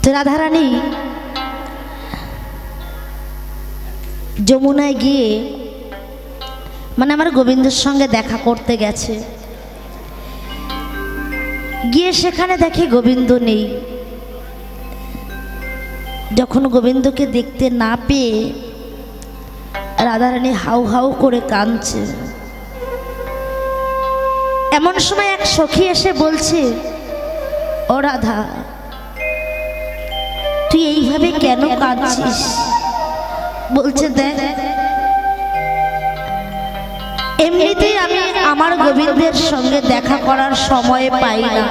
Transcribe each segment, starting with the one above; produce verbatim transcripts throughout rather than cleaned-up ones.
যে রাধারানী যমুনায় গিয়ে মানে আমার গোবিন্দের সঙ্গে দেখা করতে গেছে, গিয়ে সেখানে দেখে গোবিন্দ নেই। যখন গোবিন্দকে দেখতে না পেয়ে রাধারানী হাউ হাউ করে কাঁদছে। এমন সময় এক সখী এসে বলছে, ও রাধা, তুই এইভাবে কেন কাঁদছিস? বলছে, দেখ এমনিতেই আমি আমার গোবিন্দের সঙ্গে দেখা করার সময় পাই না।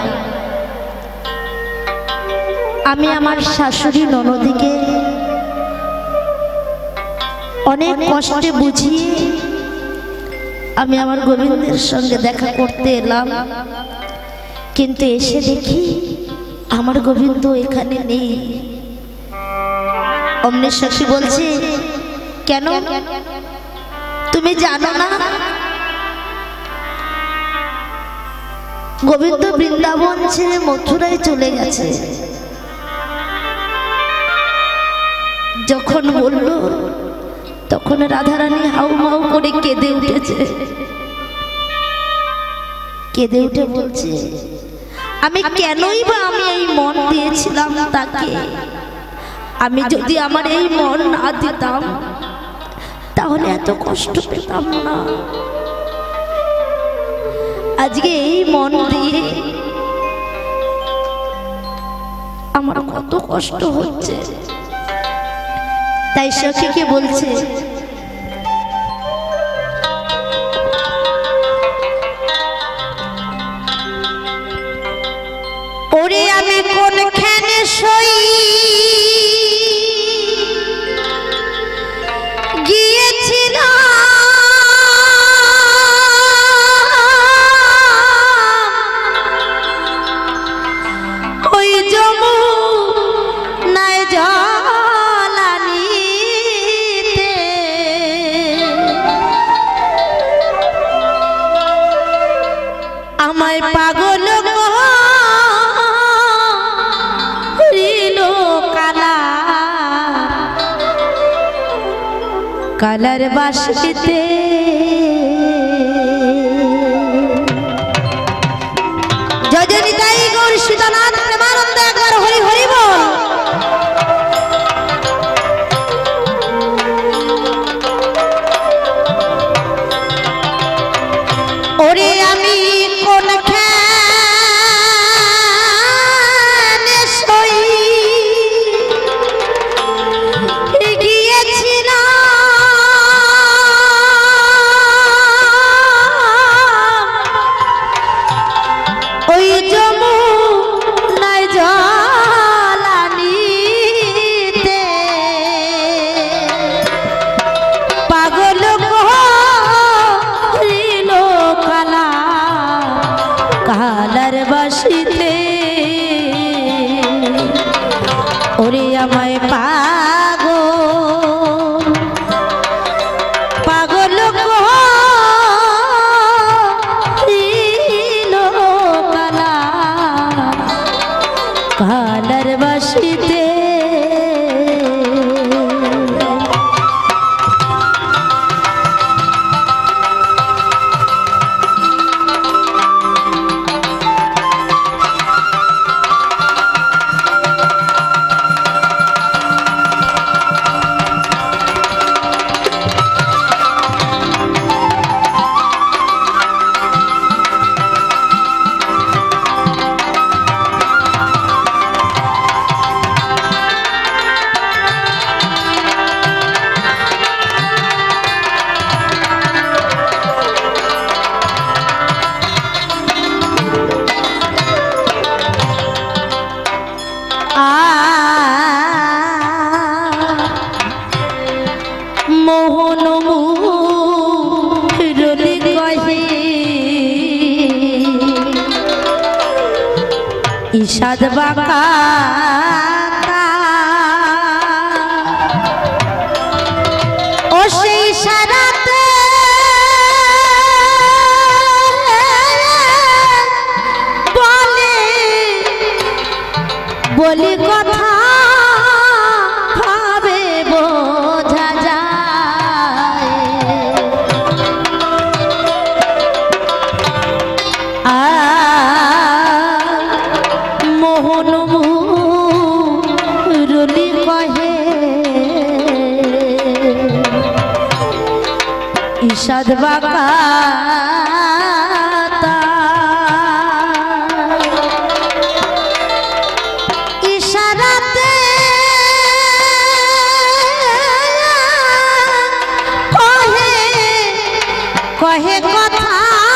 আমি আমার শাশুড়ি ননদিকে অনেক কষ্টে বুঝিয়ে আমি আমার গোবিন্দের সঙ্গে দেখা করতে এলাম, কিন্তু এসে দেখি আমার গোবিন্দ এখানে নেই। অমনি সখী বলছে, কেন তুমি জানো না গোবিন্দ বৃন্দাবন ছেড়ে মথুরায় চলে গেছে? যখন বলল তখন রাধারানী হাউমাউ করে কেঁদে উঠেছে। কেঁদে উঠে বলছে, আমি কেনই বা আমি এই মন দিয়েছিলাম তাকে। আমি যদি আমার এই মন না দিতাম তাহলে এত কষ্ট পেতাম না। আজকে এই মন দিয়ে আমার কত কষ্ট হচ্ছে। তাই সখীকে বলছে, ওরে আমি কোনখানে সই গিয়েছিলাম, ওই যমুনায় জলানিতে আমায় পাগল কালার বাসিতে। যজনী তাই গৌর সীতানাথ প্রেমানন্দ একবার হরি হরি বল। ওরে আমি কোনখানে সই কালার বাসিতে, ওরে আমায় পাগল পাগল করিল কালা কালার বাসিতে। মোহন মুরলি কহে ইশাদ বাঁকা, ও সেই সারাতে বলে বলি কথা বিষাদ বাঁকা ইশারাতে কহে কহে কথা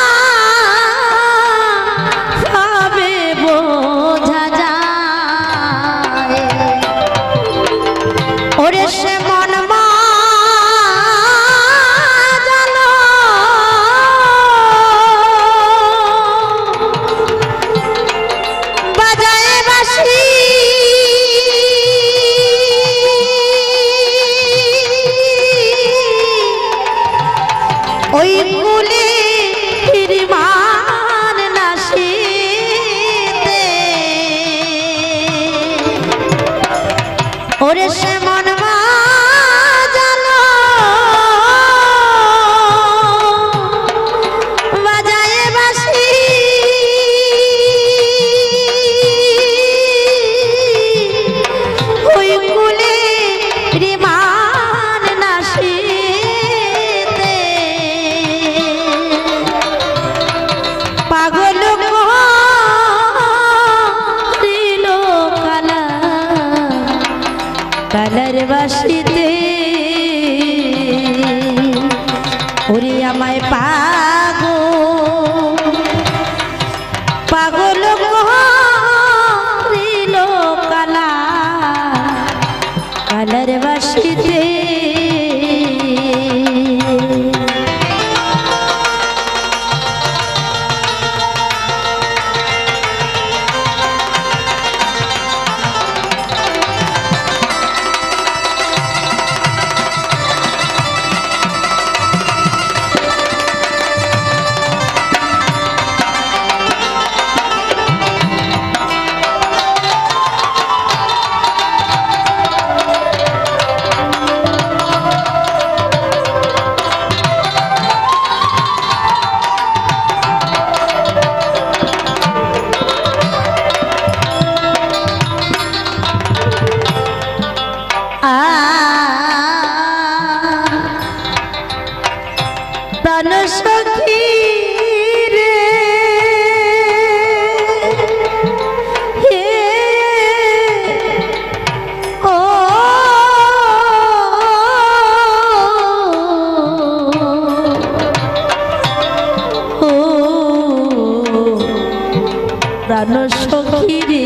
ভাবে বোঝা যায় ওরে সে মন ওই কুলে হিরমান নাশিতে ওরে সে মন বাজালো বাজায় বাঁশি ওই কুলে হিরমান নাশি কালার বাসিতে ওরে আমায় পাগল পাগল করিল কালা কালার বাসিতে প্রাণ সখী রে হে ও প্রাণ সখী রে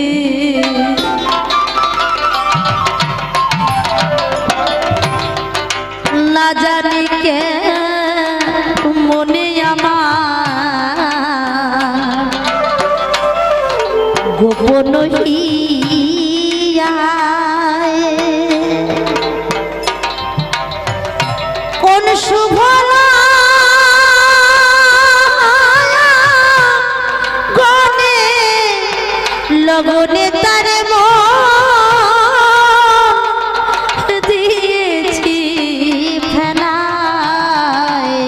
না জানি কে মনে আমার গোপন কোন শুভ গনে লগনে তার দিয়েছি ফেনায়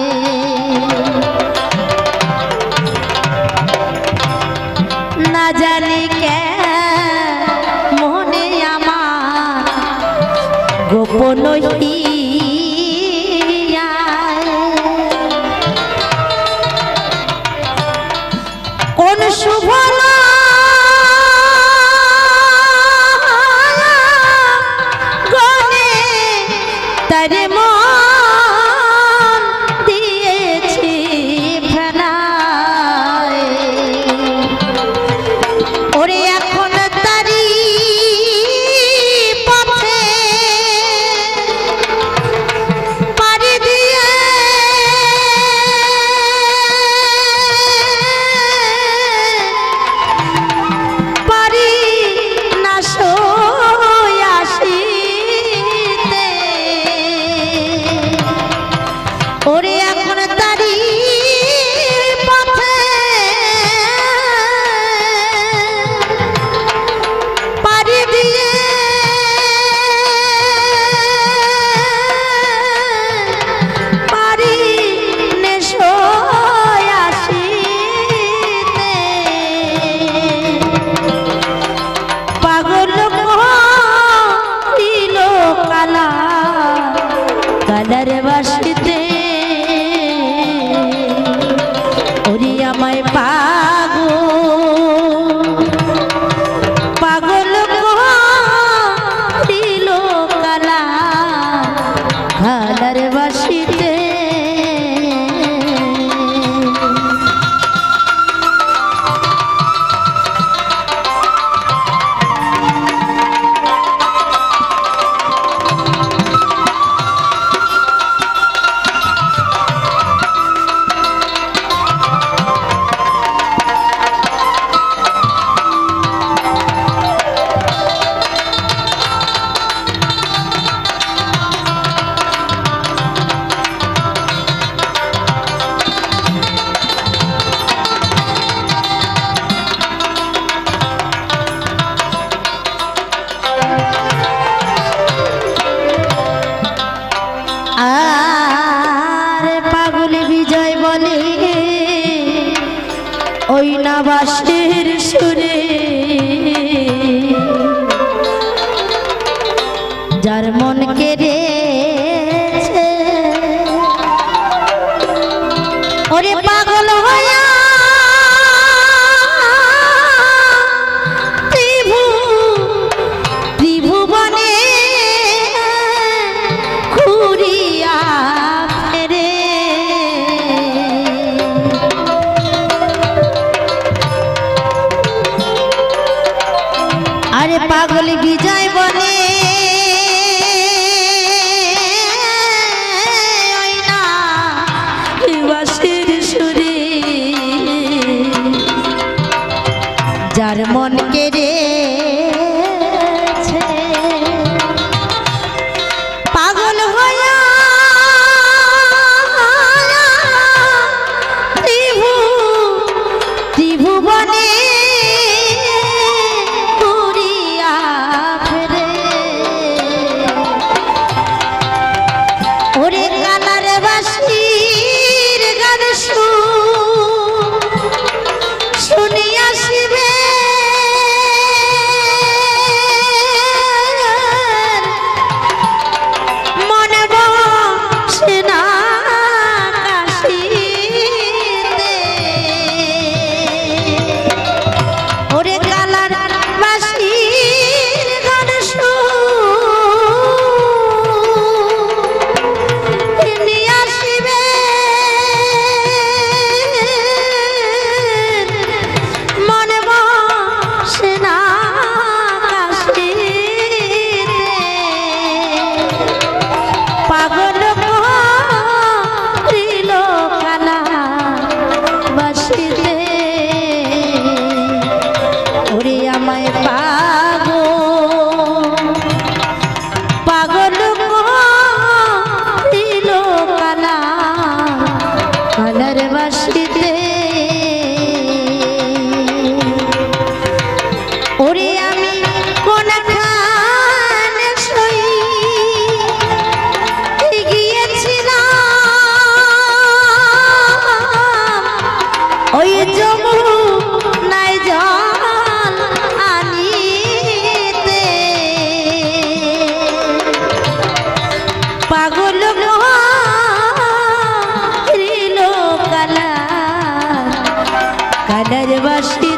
না জানি কে মনে আমার গোপন কোন শুভ গনে তার মন দিয়েছি ফেনায় ওরে এখন তারি পথে পাড়ি দিয়ে পারি না সই আসিতে না বাঁশির সুরে যার মন কেড়েছে ওরে পাগল হইয়া ত্রিভু ত্রিভুবনে ঘুরিয়া ফেরে আরে পাগল বিজয় বনে যার মন কেড়েছে পাগল হইয়া ত্রিভু ত্রিভুবনে ঘুরিয়া ফেরে ওরে কালার বাঁশির গান শুনিয়া শিবে পাগল কালার কালার বাঁশি